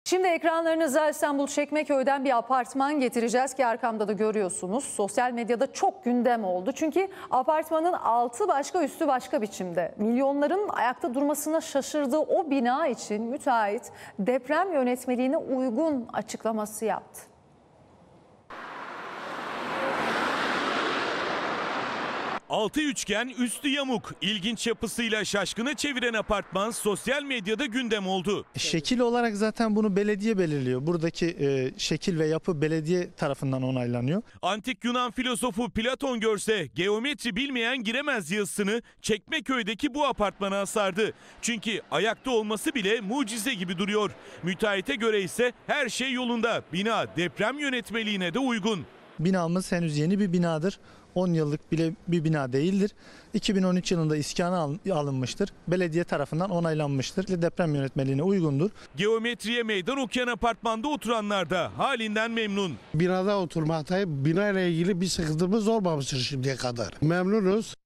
Şimdi ekranlarınıza İstanbul Çekmeköy'den bir apartman getireceğiz ki arkamda da görüyorsunuz. Sosyal medyada çok gündem oldu. Çünkü apartmanın altı başka üstü başka biçimde. Milyonların ayakta durmasına şaşırdığı o bina için müteahhit deprem yönetmeliğine uygun açıklaması yaptı. Altı üçgen, üstü yamuk. İlginç yapısıyla şaşkına çeviren apartman sosyal medyada gündem oldu. Şekil olarak zaten bunu belediye belirliyor. Buradaki şekil ve yapı belediye tarafından onaylanıyor. Antik Yunan filozofu Platon görse geometri bilmeyen giremez yazısını Çekmeköy'deki bu apartmana asardı. Çünkü ayakta olması bile mucize gibi duruyor. Müteahhite göre ise her şey yolunda. Bina deprem yönetmeliğine de uygun. Binamız henüz yeni bir binadır. 10 yıllık bile bir bina değildir. 2013 yılında iskana alınmıştır. Belediye tarafından onaylanmıştır. Deprem yönetmeliğine uygundur. Geometriye meydan okuyan apartmanda oturanlar da halinden memnun. Binada oturmaktayım. Binayla ilgili bir sıkıntımız olmamıştır şimdiye kadar. Memnunuz.